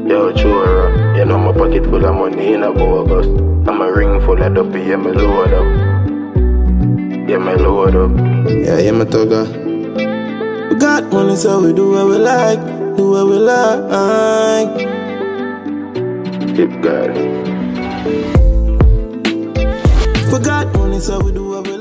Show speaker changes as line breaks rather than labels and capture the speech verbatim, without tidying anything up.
Yo, sure, you know my pocket full of money in a bogus. I'm a ring full of dopey, yeah, me load up. Yeah, me load up. Yeah, yeah, me tugger. We got money, so we do what we like. Do what we like. Keep God. We got money, so we do what we like.